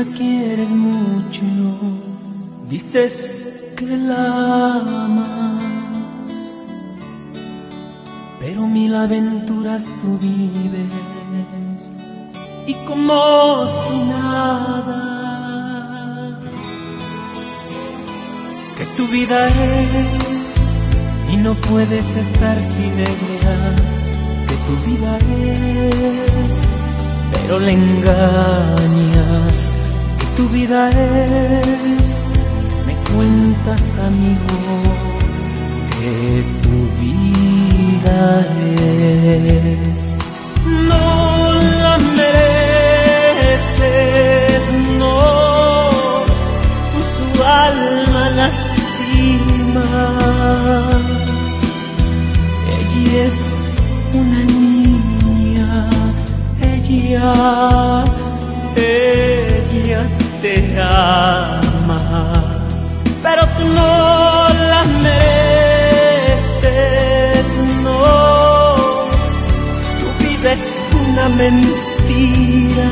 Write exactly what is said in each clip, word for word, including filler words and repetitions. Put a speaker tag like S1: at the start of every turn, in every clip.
S1: quieres mucho, dices que la amas, pero mil aventuras tú vives y como si nada, que tu vida es y no puedes estar sin ella, que tu vida es pero le engañas, que tu vida es, me cuentas amigo, que tu vida es, no la mereces, no, tú su alma lastimas, ella es una niña, ella, ella te ama, pero tú no la mereces, no, tu vida es una mentira,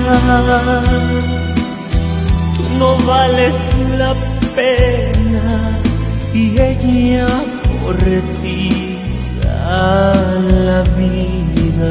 S1: tú no vales la pena y ella por ti da la vida.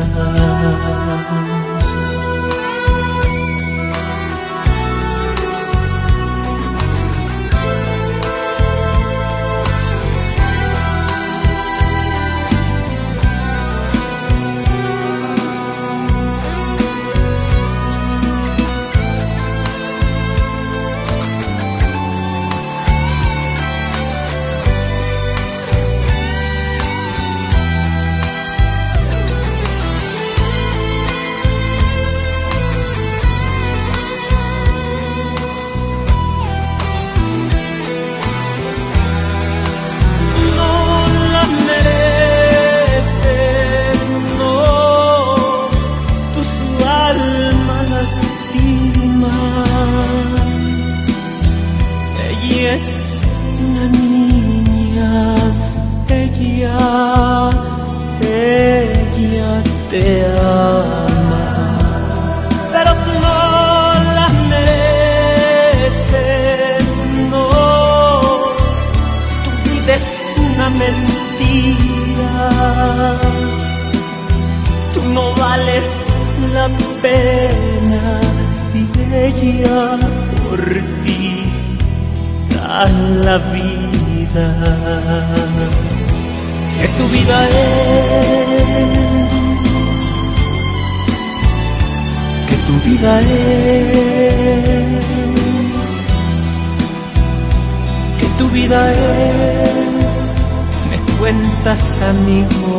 S1: Ella es una niña, ella, ella te ama, pero tú no la mereces, no, tu vida es una mentira, tú no vales la pena y ella por ti da la vida, que tu vida es, que tu vida es, que tu vida es, me cuentas amigo,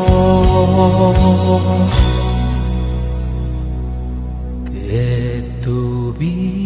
S1: que tu vida